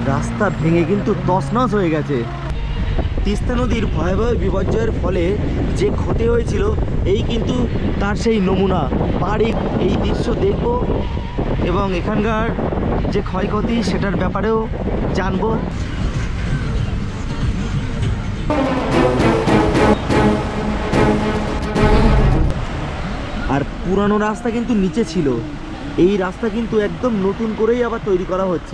রাস্তা ভেঙে কিন্তু তছনছ হয়ে গেছে। তিস্তা নদীর ভয়াবহ বিপর্যয়ের ফলে যে ক্ষতি হয়েছিল এই কিন্তু তার সেই নমুনা। বাড়ি এই দৃশ্য দেখব এবং এখানকার যে ক্ষয়ক্ষতি সেটার ব্যাপারেও জানব। আর পুরানো রাস্তা কিন্তু নিচে ছিল, এই রাস্তা কিন্তু একদম নতুন করেই আবার তৈরি করা হচ্ছে।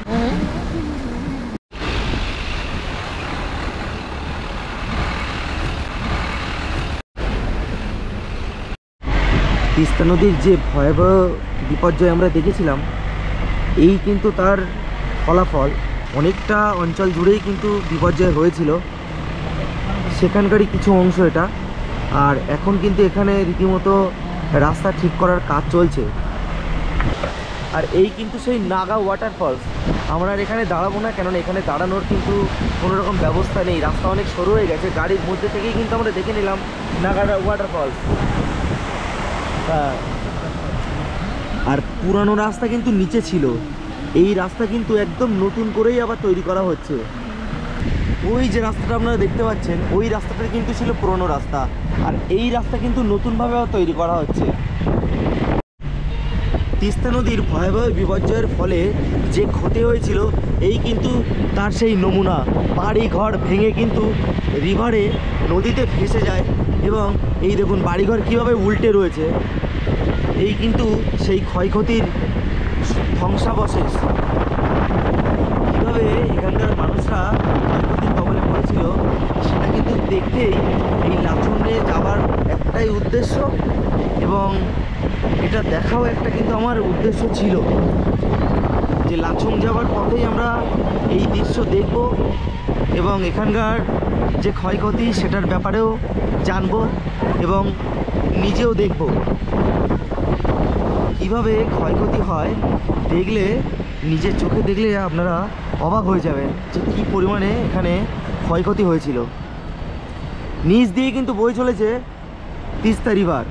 তিস্তা নদীর যে ভয়াবহ বিপর্যয় আমরা দেখেছিলাম এই কিন্তু তার ফলাফল। অনেকটা অঞ্চল জুড়েই কিন্তু বিপর্যয় হয়েছিল, সেখানকারই কিছু অংশ এটা। আর এখন কিন্তু এখানে রীতিমতো রাস্তা ঠিক করার কাজ চলছে। আর এই কিন্তু সেই নাগা ওয়াটারফলস। আমরা আর এখানে দাঁড়াবো না, কেননা এখানে দাঁড়ানোর কিন্তু কোনো রকম ব্যবস্থা নেই, রাস্তা অনেক সরু হয়ে গেছে। গাড়ির মধ্যে থেকেই কিন্তু আমরা দেখে নিলাম নাগা ওয়াটারফলস। আর পুরানো রাস্তা কিন্তু নিচে ছিল, এই রাস্তা কিন্তু একদম নতুন করেই আবার তৈরি করা হচ্ছে। ওই যে রাস্তাটা আপনারা দেখতে পাচ্ছেন ওই রাস্তাটা কিন্তু ছিল পুরনো রাস্তা, আর এই রাস্তা কিন্তু নতুনভাবে আবার তৈরি করা হচ্ছে। তিস্তা নদীর ভয়াবহ বিপর্যয়ের ফলে যে ক্ষতি হয়েছিল এই কিন্তু তার সেই নমুনা। বাড়ি ঘর ভেঙে কিন্তু রিভারে নদীতে ভেসে যায় এবং এই দেখুন বাড়িঘর কীভাবে উল্টে রয়েছে। এই কিন্তু সেই ক্ষয়ক্ষতির ধ্বংসাবশেষ। কীভাবে এখানকার মানুষরা ক্ষয়ক্ষতির কবলে পড়েছিল সেটা কিন্তু দেখতেই এই লাচুংয়ে যাওয়ার একটাই উদ্দেশ্য, এবং এটা দেখাও একটা কিন্তু আমার উদ্দেশ্য ছিল যে লাচুং যাওয়ার পথেই আমরা এই দৃশ্য দেখব এবং এখানকার যে ক্ষয়ক্ষতি সেটার ব্যাপারেও জানব এবং নিজেও দেখব। কিভাবে ক্ষয়ক্ষতি হয় দেখলে, নিজের চোখে দেখলে আপনারা অবাক হয়ে যাবেন যে কী পরিমাণে এখানে ক্ষয়ক্ষতি হয়েছিল। নিচ দিয়ে কিন্তু বয়ে চলেছে তিস্তা রিভার।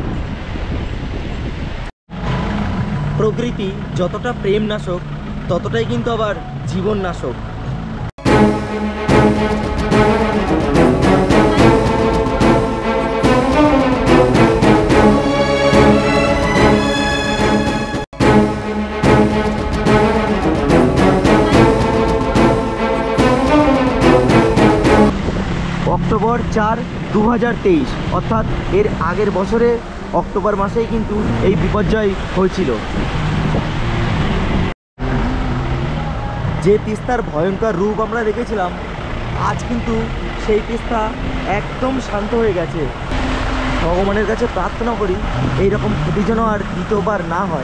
প্রকৃতি যতটা প্রেম নাশক ততটাই কিন্তু আবার জীবন নাশক। অক্টোবর 4, 2023 অর্থাৎ এর আগের বছরে অক্টোবর মাসেই কিন্তু এই বিপর্যয় হয়েছিল। যে তিস্তার ভয়ঙ্কর রূপ আমরা দেখেছিলাম আজ কিন্তু সেই তিস্তা একদম শান্ত হয়ে গেছে। ভগবানের কাছে প্রার্থনা করি এইরকম ক্ষতি যেন আর দ্বিতীয়বার না হয়।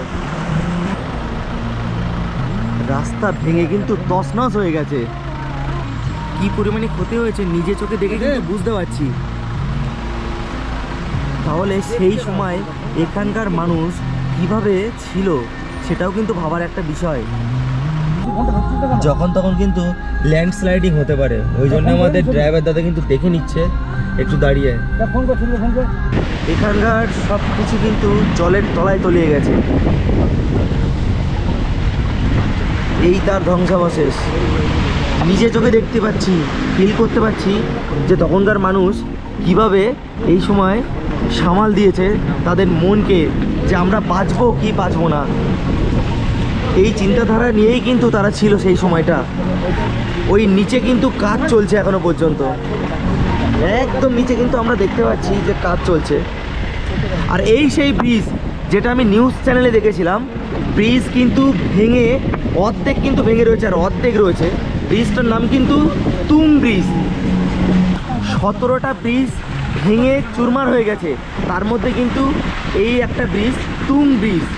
রাস্তা ভেঙে কিন্তু তছনছ হয়ে গেছে। কি পরিমাণে ক্ষতি হয়েছে নিজে চোখে দেখে কিন্তু বুঝতে পারছি। তাহলে সেই সময় এখানকার মানুষ কিভাবে ছিল সেটাও কিন্তু ভাবার একটা বিষয়। যখন তখন কিন্তু ল্যান্ডস্লাইডিং হতে পারে, ওই জন্য আমাদের ড্রাইভার দাদা কিন্তু দেখে নিচ্ছে একটু দাঁড়িয়ে। এখানকার সব কিছু কিন্তু জলের তলায় তলিয়ে গেছে, এই তার ধ্বংসাবশেষ। নিজে চোখে দেখতে পাচ্ছি, ফিল করতে পারছি যে তখনকার মানুষ কিভাবে এই সময় সামাল দিয়েছে তাদের মনকে, যে আমরা বাঁচবো কি বাঁচবো না, এই চিন্তাধারা নিয়েই কিন্তু তারা ছিল সেই সময়টা। ওই নিচে কিন্তু কাজ চলছে এখনো পর্যন্ত, একদম নিচে কিন্তু আমরা দেখতে পাচ্ছি যে কাজ চলছে। আর এই সেই ব্রিজ যেটা আমি নিউজ চ্যানেলে দেখেছিলাম, ব্রিজ কিন্তু ভেঙে অর্ধেক কিন্তু ভেঙে রয়েছে আর অর্ধেক রয়েছে। ব্রিজটার নাম কিন্তু তুং ব্রিজ। 17টা ব্রিজ ভেঙে চুরমার হয়ে গেছে, তার মধ্যে কিন্তু এই একটা ব্রিজ তুং ব্রিজ।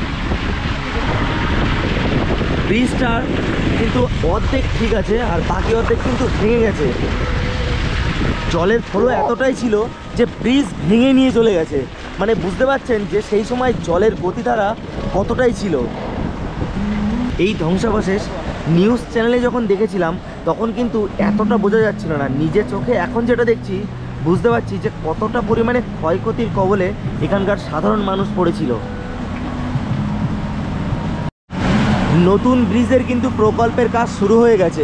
ব্রিজটার কিন্তু অর্ধেক ঠিক আছে আর বাকি অর্ধেক কিন্তু ভেঙে গেছে। জলের ফ্লো এতটাই ছিল যে ব্রিজ ভেঙে নিয়ে চলে গেছে। মানে বুঝতে পারছেন যে সেই সময় জলের গতিধারা কতটাই ছিল। এই ধ্বংসাবশেষ নিউজ চ্যানেলে যখন দেখেছিলাম তখন কিন্তু এতটা বোঝা যাচ্ছিল না। নিজের চোখে এখন যেটা দেখছি বুঝতে পারছি যে কতটা পরিমাণে ক্ষয়ক্ষতির কবলে এখানকার সাধারণ মানুষ পড়েছিল। নতুন ব্রিজের কিন্তু প্রকল্পের কাজ শুরু হয়ে গেছে।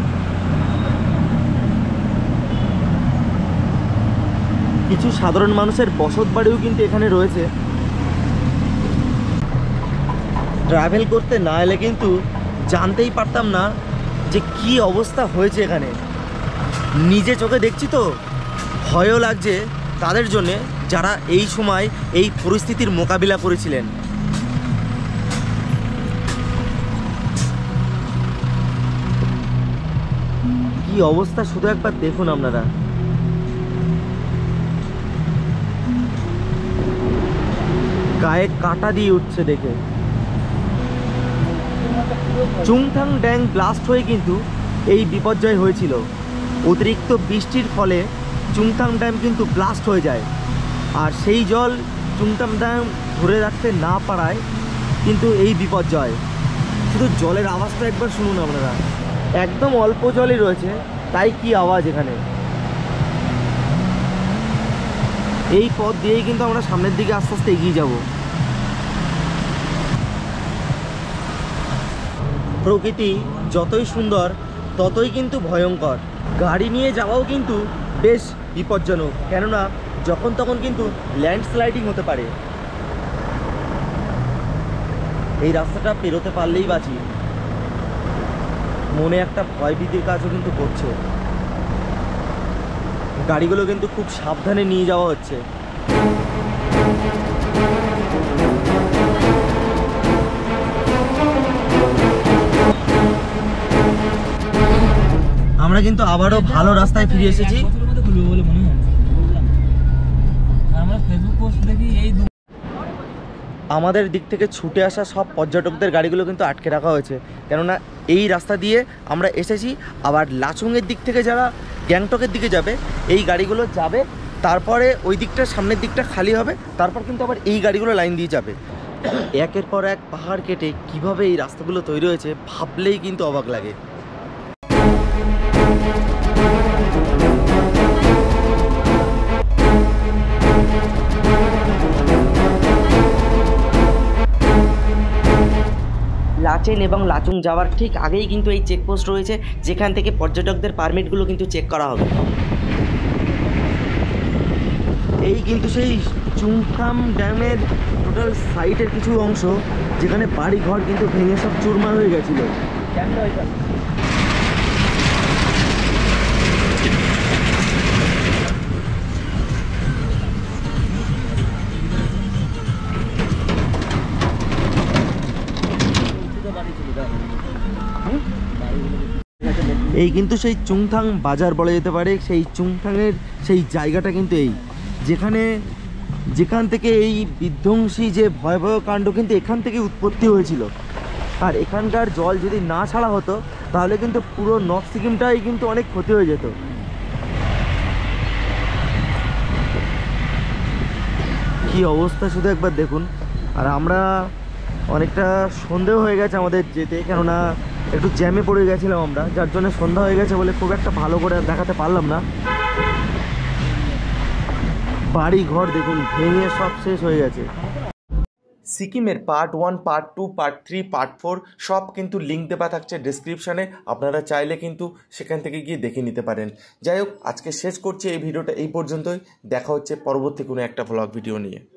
কিছু সাধারণ মানুষের বসত বাড়িও কিন্তু এখানে রয়েছে। ট্রাভেল করতে না এলে কিন্তু জানতেই পারতাম না যে কি অবস্থা হয়েছে এখানে। নিজে চোখে দেখছি তো ভয়ও লাগছে তাদের জন্যে যারা এই সময় এই পরিস্থিতির মোকাবিলা করেছিলেন। কি অবস্থা শুধু একবার দেখুন আপনারা। গায়ে কাঁটা দিয়ে উঠছে দেখে। চুংথাং ড্যাম ব্লাস্ট হয়ে কিন্তু এই বিপর্যয় হয়েছিল। অতিরিক্ত বৃষ্টির ফলে চুংথাং ড্যাম কিন্তু ব্লাস্ট হয়ে যায়, আর সেই জল চুংথাং ড্যাম ধরে রাখতে না পারায় কিন্তু এই বিপর্যয়। শুধু জলের আওয়াজটা একবার শুনুন আপনারা, একদম অল্প জলই রয়েছে, তাই কি আওয়াজ এখানে। এই পথ দিয়েই কিন্তু আমরা সামনের দিকে আস্তে আস্তে এগিয়ে যাব। প্রকৃতি যতই সুন্দর ততই কিন্তু ভয়ঙ্কর। গাড়ি নিয়ে যাওয়াও কিন্তু বেশ বিপজ্জনক, কেননা যখন তখন কিন্তু ল্যান্ডস্লাইডিং হতে পারে। এই রাস্তাটা পেরোতে পারলেই বাঁচি। মনে একটা ভয়ভীতির কাজও কিন্তু করছে। গাড়িগুলো কিন্তু খুব সাবধানে নিয়ে যাওয়া হচ্ছে। আমরা কিন্তু আবারও ভালো রাস্তায় ফিরে এসেছি। আমাদের দিক থেকে ছুটে আসা সব পর্যটকদের গাড়িগুলো কিন্তু আটকে রাখা হয়েছে, কেননা এই রাস্তা দিয়ে আমরা এসেছি। আবার লাচুংয়ের দিক থেকে যারা গ্যাংটকের দিকে যাবে এই গাড়িগুলো যাবে, তারপরে ওই দিকটা সামনের দিকটা খালি হবে, তারপর কিন্তু আবার এই গাড়িগুলো লাইন দিয়ে যাবে। একের পর এক পাহাড় কেটে কিভাবে এই রাস্তাগুলো তৈরি হয়েছে ভাবলেই কিন্তু অবাক লাগে। লাচেন এবং লাচুং যাওয়ার ঠিক আগেই কিন্তু এই চেকপোস্ট রয়েছে, যেখান থেকে পর্যটকদের পারমিটগুলো কিন্তু চেক করা হবে। এই কিন্তু সেই চুংথাম ড্যামের টোটাল সাইটের কিছু অংশ, যেখানে বাড়ি ঘর কিন্তু ভেঙে সব চুরমার হয়ে গেছিল। এই কিন্তু সেই চুংথাং বাজার বলা যেতে পারে। সেই চুংথাংয়ের সেই জায়গাটা কিন্তু এই, যেখান থেকে এই বিধ্বংসী যে ভয়াবহ কাণ্ড কিন্তু এখান থেকে উৎপত্তি হয়েছিল। আর এখানকার জল যদি না ছাড়া হতো তাহলে কিন্তু পুরো নর্থ সিকিমটাই কিন্তু অনেক ক্ষতি হয়ে যেত। কি অবস্থা শুধু একবার দেখুন। আর আমরা অনেকটা সন্দেহ হয়ে গেছে আমাদের যেতে, কেননা একটু জ্যামে পড়ে গেছিলাম আমরা, যার জন্য সন্ধ্যা হয়ে গেছে বলে খুব একটা ভালো করে দেখাতে পারলাম না। বাড়ি ঘর দেখুন ভেঙে সব শেষ হয়ে গেছে। সিকিমের পার্ট 1, পার্ট 2, পার্ট 3, পার্ট 4 সব কিন্তু লিঙ্ক দেওয়া থাকছে ডেসক্রিপশানে, আপনারা চাইলে কিন্তু সেখান থেকে গিয়ে দেখে নিতে পারেন। যাই হোক, আজকে শেষ করছি এই ভিডিওটা এই পর্যন্তই। দেখা হচ্ছে পরবর্তী কোনো একটা ভ্লগ ভিডিও নিয়ে।